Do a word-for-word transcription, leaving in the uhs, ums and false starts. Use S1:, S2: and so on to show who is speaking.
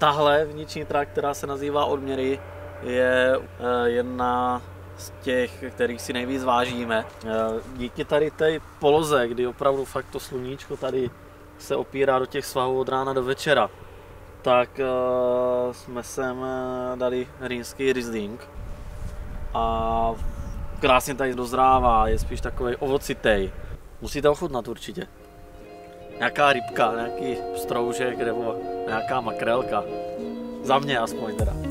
S1: tahle vnitřní trať, která se nazývá Odměry, je jedna z těch, kterých si nejvíc vážíme. Díky tady té poloze, kdy opravdu fakt to sluníčko tady se opírá do těch svahů od rána do večera, tak uh, jsme sem dali rýnský Riesling a krásně tady dozrává, je spíš takový ovocitej. Musíte ochutnat určitě. Nějaká rybka, nějaký stroužek nebo nějaká makrélka. Za mě aspoň teda.